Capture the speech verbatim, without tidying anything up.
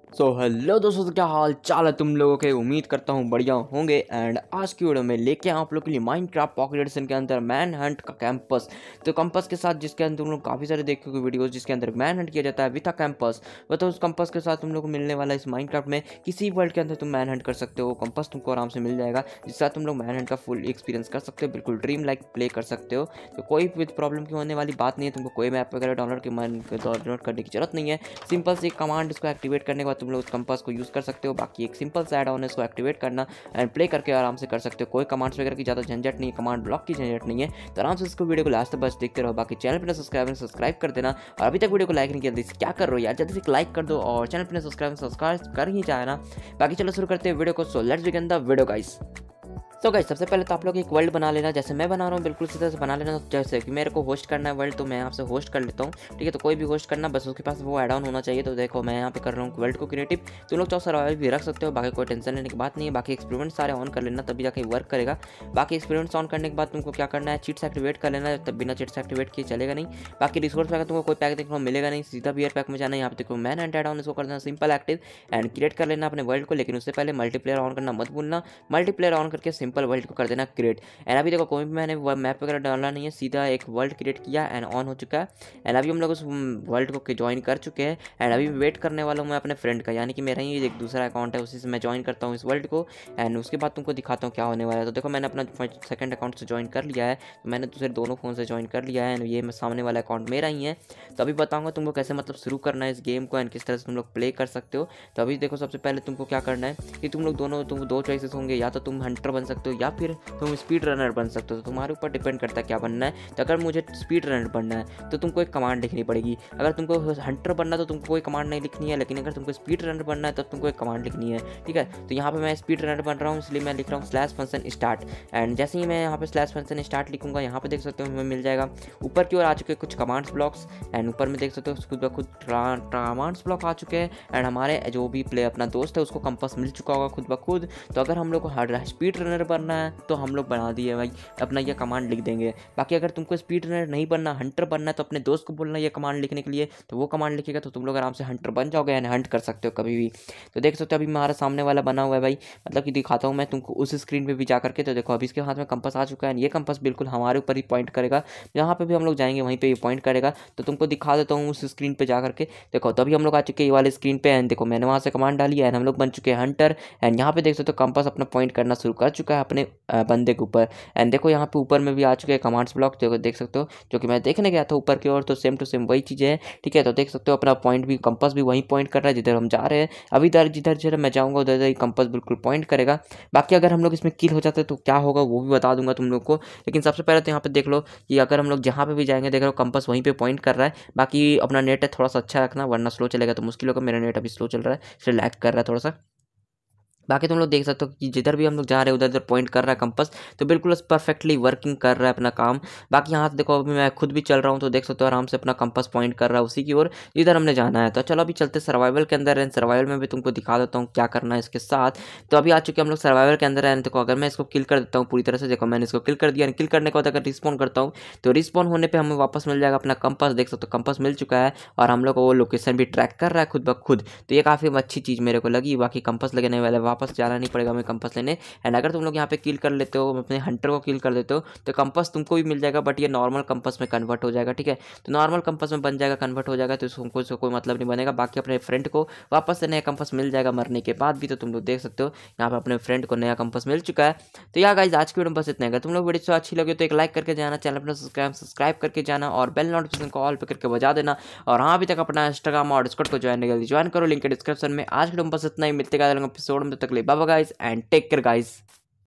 So hello दोस्तों, तो क्या हाल चाल है तुम लोगों के। उम्मीद करता हूँ बढ़िया होंगे। एंड आज की वीडियो में लेके आए आप लोग के लिए माइनक्राफ्ट पॉकेट एडिशन के अंदर मैन हंट का कैंपस। तो कैंपस के साथ जिसके अंदर तुम लोग काफ़ी सारे देखोगे वीडियोस जिसके अंदर मैन हंट किया जाता है विथ अ कैंपस। तो उस कैंपस के साथ तुम लोग को मिलने वाला इस माइनक्राफ्ट में किसी वर्ल्ड के अंदर तुम मैन हंट कर सकते हो। कैंपस तुमको आराम से मिल जाएगा जिसके साथ तुम लोग मैन हंट का फुल एक्सपीरियंस कर सकते हो, बिल्कुल ड्रीम लाइक प्ले कर सकते हो। तो कोई भी प्रॉब्लम की होने वाली बात नहीं है, तुमको कोई मैप वगैरह डाउनलोड के डाउनलोड करने की जरूरत नहीं है। सिंपल से कमांड इसको एक्टिवेट करने के बाद तुम लोग उस कंपास को यूज़ कर सकते हो। बाकी एक सिंपल सा ऐड ऑन है, इसको एक्टिवेट करना एंड प्ले करके आराम से कर सकते हो। कोई कमांड्स वगैरह की ज़्यादा झंझट नहीं है, कमांड ब्लॉक की झंझट नहीं है। तो आराम से इसको वीडियो को लास्ट तक बस देखते रहो। बाकी चैनल पर सब्सक्राइब सब्सक्राइब कर देना, और अभी तक वीडियो को लाइक नहीं किया जल्दी क्या कर रहे हो यार, जल्दी से लाइक कर दो और चैनल पर सब्सक्राइब सब्सक्राइब कर ही जाए ना। बाकी चलो शुरू करते हैं वीडियो को। So let's begin the video guys. तो गाइस सबसे पहले तो आप लोग एक वर्ल्ड बना लेना, जैसे मैं बना रहा हूँ बिल्कुल इसी तरह से बना लेना। तो जैसे कि मेरे को होस्ट करना है वर्ल्ड, तो मैं यहाँ से होस्ट कर लेता हूँ, ठीक है। तो कोई भी होस्ट करना, बस उसके पास वो एड ऑन होना चाहिए। तो देखो मैं यहाँ पे कर रहा हूँ वर्ल्ड को क्रिएटिव। तो लोग चाहो सर्वाइवल भी रख सकते हो, बाकी कोई टेंशन लेने की बात नहीं है। बाकी एक्सपेरिमेंट सारे ऑन कर लेना तभी जाके वर्क करेगा। बाकी एक्सपेरिमेंट्स ऑन करने के बाद तुमको क्या करना है, चीट्स एक्टिवेट कर लेना, तब बिना चीट्स एक्टिवेट किए चलेगा नहीं। बाकी रिसोर्स पैक तुमको कोई पैक देखने को मिलेगा नहीं, सीधा बियर पैक में जाना है। यहाँ पे देखो मैन एंड एड ऑन इसको कर देना सिंपल एक्टिव एंड क्रिएट कर लेना अपने वर्ल्ड को। लेकिन उससे पहले मल्टीप्लेयर ऑन करना मत भूलना। मल्टीप्लेयर ऑन करके सिंपल वर्ल्ड को कर देना क्रिएट। एंड अभी देखो कोई भी मैंने मैप वगैरह डालना नहीं है, सीधा एक वर्ल्ड क्रिएट किया एंड ऑन हो चुका है। एंड अभी हम लोग उस वर्ल्ड को ज्वाइन कर चुके हैं। एंड अभी वेट करने वाला हूँ मैं अपने फ्रेंड का, यानी कि मेरा ही एक दूसरा अकाउंट है, उसी से मैं ज्वाइन करता हूँ इस वर्ल्ड को। एंड उसके बाद तुमको दिखाता हूँ क्या होने वाला है। तो देखो मैंने अपना सेकंड अकाउंट से ज्वाइन कर लिया है, तो मैंने दूसरे दोनों फ़ोन से ज्वाइन कर लिया है। एंड ये सामने वाला अकाउंट मेरा ही है। तो अभी बताऊँगा तुमको कैसे मतलब शुरू करना है इस गेम को एंड किस तरह से तुम लोग प्ले कर सकते हो। तो अभी देखो सबसे पहले तुमको क्या करना है कि तुम लोग दोनों तुम दो चॉइसेस होंगे, या तो तुम हंटर बन सकते हो या फिर तुम स्पीड रनर बन सकते हो। तो तुम्हारे ऊपर डिपेंड करता है क्या बनना है। तो अगर मुझे स्पीड रनर बनना है तो तुमको एक कमांड लिखनी पड़ेगी। अगर तुमको हंटर बनना है तो तुमको कोई कमांड नहीं लिखनी है, लेकिन अगर तुमको स्पीड रनर बनना है तो तुमको एक कमांड लिखनी है, ठीक है। तो यहाँ पे मैं स्पीड रनर बन रहा हूँ, इसलिए मैं लिख रहा हूँ स्लैश फंक्शन स्टार्ट। एंड जैसे ही मैं यहाँ पे स्लैश फंक्शन स्टार्ट लिखूंगा, यहाँ पे देख सकते हो हमें मिल जाएगा ऊपर की ओर आ चुके कुछ कमांड्स ब्लॉक्स। एंड ऊपर में देख सकते हो खुद ब खुद कमांड्स ब्लॉक आ चुके हैं। एंड हमारे जो भी प्ले अपना दोस्त है उसको कंपास मिल चुका होगा खुद ब खुद। तो अगर हम लोग को स्पीड रनर बनना है तो हम लोग बना दिए भाई, अपना यह कमांड लिख देंगे। बाकी अगर तुमको स्पीड रनर नहीं बनना, हंटर बनना है, तो अपने दोस्त को बोलना ये कमांड लिखने के लिए, तो वो कमांड लिखेगा तो तुम लोग आराम से हंटर बन जाओगे एंड हंट कर सकते हो कभी भी। तो देख सकते हो अभी हमारा सामने वाला बना हुआ है भाई, मतलब कि दिखाता हूँ मैं तुमको उस स्क्रीन पे भी जा करके। तो देखो अभी इसके हाथ में कंपास आ चुका है, ये कंपास बिल्कुल हमारे ऊपर ही पॉइंट करेगा, जहाँ पे भी हम लोग जाएंगे वहीं पे ये पॉइंट करेगा। तो तुमको दिखा देता हूँ उस स्क्रीन पे जा करके। देखो तो अभी हम लोग आ चुके हैं ये वाले स्क्रीन पे। एंड देखो मैंने वहाँ से कमांड डाली है एंड हम लोग बन चुके हैं हंटर। एंड यहाँ पे देख सकते हो कंपास अपना पॉइंट करना शुरू कर चुका है अपने बंदे के ऊपर। एंड देखो यहाँ पे ऊपर में भी आ चुके हैं कमांड्स ब्लॉक, जो देख सकते हो जो कि मैं देखने गया था ऊपर की ओर। तो सेम टू सेम वही चीज़ें हैं, ठीक है। तो देख सकते हो अपना पॉइंट भी कंपास भी वहीं पॉइंट कर रहा है जिधर हम जा रहे हैं। अभी इधर जिधर जिधर मैं जाऊँगा उधर ही कंपास बिल्कुल पॉइंट करेगा। बाकी अगर हम लोग इसमें किल हो जाते हैं तो क्या होगा वो भी बता दूंगा तुम लोग को। लेकिन सबसे पहले तो यहाँ पे देख लो कि अगर हम लोग जहाँ पे भी जाएंगे देख लो कंपास वहीं पे पॉइंट कर रहा है। बाकी अपना नेट है थोड़ा सा अच्छा रखना, वरना स्लो चलेगा तो मुश्किल होगा। मेरा नेट अभी स्लो चल रहा है, इसलिए लैग कर रहा है थोड़ा सा। बाकी तुम लोग देख सकते हो कि जिधर भी हम लोग जा रहे हैं उधर उधर पॉइंट कर रहा है कंपास, तो बिल्कुल परफेक्टली वर्किंग कर रहा है अपना काम। बाकी यहाँ से देखो अभी मैं खुद भी चल रहा हूँ, तो देख सकते हो आराम से अपना कंपास पॉइंट कर रहा है उसी की ओर जिधर हमने जाना है। तो चलो अभी चलते सर्वाइवल के अंदर। एंड सर्वाइवल में भी तुमको दिखा देता हूँ क्या करना है इसके साथ। तो अभी आ चुके हम लोग सर्वाइवल के अंदर। एंड देखो अगर मैं इसको किल कर देता हूँ पूरी तरह से, देखो मैंने इसको किल कर दिया। किल करने के बाद अगर रिस्पॉन करता हूँ तो रिस्पॉन होने पर हमें वापस मिल जाएगा अपना कंपास। देख सकते हो कंपास मिल चुका है और हम लोग को वो लोकेशन भी ट्रैक कर रहा है खुद ब खुद। तो ये काफ़ी अच्छी चीज़ मेरे को लगी। बाकी कंपास लगने वाला वापस जाना नहीं पड़ेगा कंपास लेने। एंड अगर तुम लोग यहाँ पे किल कर लेते हो, अपने हंटर को किल कर देते हो, तो कंपास तुमको भी मिल जाएगा, बट ये नॉर्मल कंपास में कन्वर्ट हो जाएगा, ठीक है। तो नॉर्मल कंपास में बन जाएगा, कन्वर्ट हो जाएगा, तो तुमको इसको कोई मतलब नहीं बनेगा। बाकी अपने फ्रेंड को वापस से नया कंपास मिल जाएगा मरने के बाद भी। तो तुम लोग देख सकते हो यहाँ पे अपने फ्रेंड को नया कंपास मिल चुका है। तो यार गाइस आज की वीडियो में बस इतना है। अगर तुम लोग वीडियो से अच्छी लगे तो एक लाइक करके जाना, चैनल अपना सब्सक्राइब सब्सक्राइब करके जाना और बेल नोटिफिकेशन को ऑल पे करके बजा देना। और हाँ अभी तक अपना इंस्टाग्राम और डिस्कॉर्ड को ज्वाइन नहीं, जल्दी ज्वाइन करो, लिंक डिस्क्रिप्शन में। आज की वीडियो में बस इतना ही, मिलते हैं एपिसोड में, तब तक के लिए bye bye guys and take care guys.